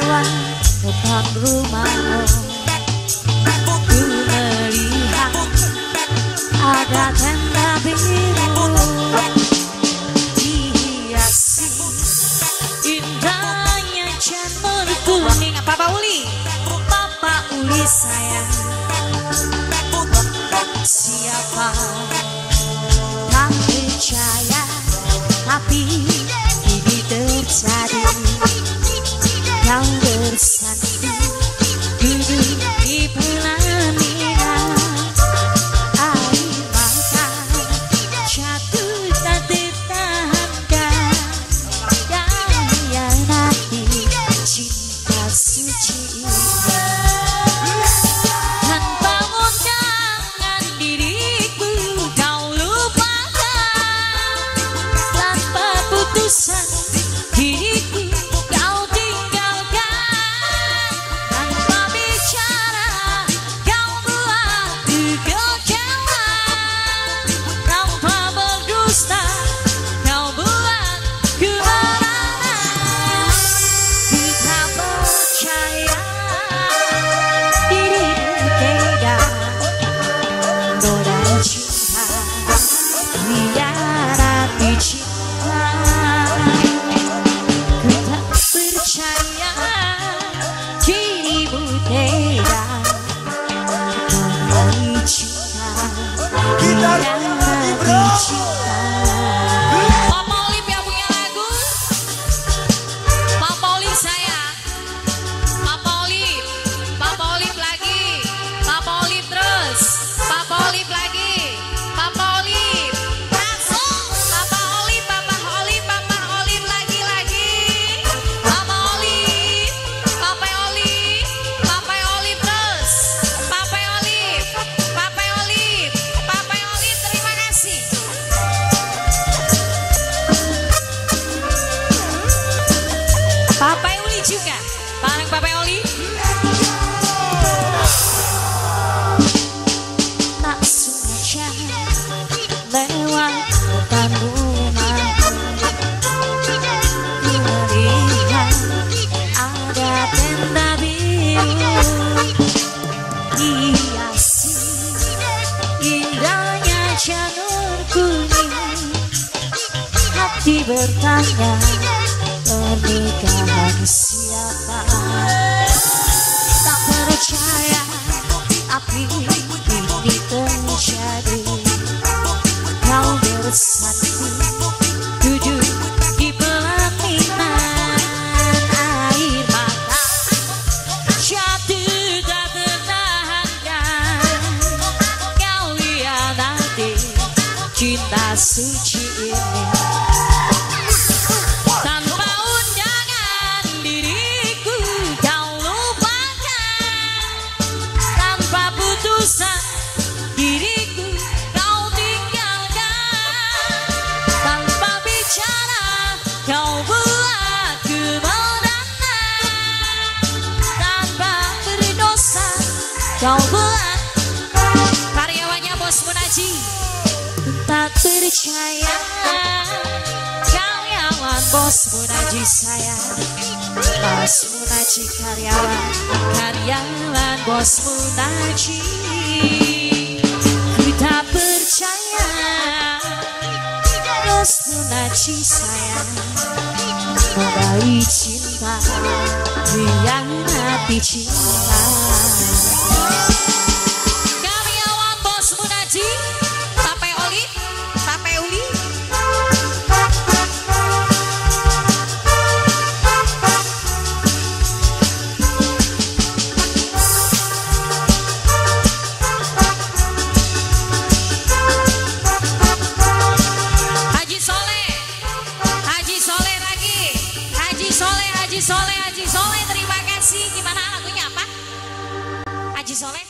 lewat depan rumahmu, ku melihat ada tenda biru dihiasi indahnya janur kuning. Papa Uli, Papa Uli sayang, siapa tak percaya, tapi ini terjadi. Kau bersanding duduk di pelaminan, air mata jatuh tak tertahankan. Kau hianati cinta suci ini. Tanpa undangan diriku kau lupakan, tanpa putusan diriku kau tinggalkan, tanpa bicara kau buat kekecewaan, tanpa berdusta kau buat kebenaran. Kita percaya dirimu tega, noda cinta hianati cinta. Percaya dirimu tega, mengenai cinta hianati cinta. Papa Olip yang punya lagu, Papa Olip sayang, Papa Olip, Papa Olip lagi, Papa Olip terus, Papa Olip lagi, Papa Olip langsung, Papa Olip, Papa Olip, Papa Olip lagi. Papa Olip, Papa Olip, Papa Olip terus, Papa Olip, Papa Olip, Papa Olip, terima kasih. Papa Uli juga, bareng Papa Olip. Tak sengaja lewat depan rumahmu, ku melihat ada tenda biru hiasi indahnya janur kuning. Hati bertanya, pernikahan siapa? Tak percaya, tapi ini terjadi. Kau bersanding duduk di pelaminan, air mata jatuh tak tertahankan. Kau hianati cinta suci ini. Tanpa undangan diriku kau lupakan, tanpa putusan diriku kau tinggalkan, tanpa bicara kau buat kebenaran, tanpa berdosa kau buat. Karyawannya Bos Munaji. Tak percaya karyawan Bos Munaji sayang, Bos Munaji karyawan Bos Munaji. Ku tak percaya Bos Munaji sayang, modali cinta hianati cinta. Karyawan Bos Munaji, Papa Olip, Papa Uli. Haji Soleh, terima kasih. Gimana lagunya apa? Haji Soleh.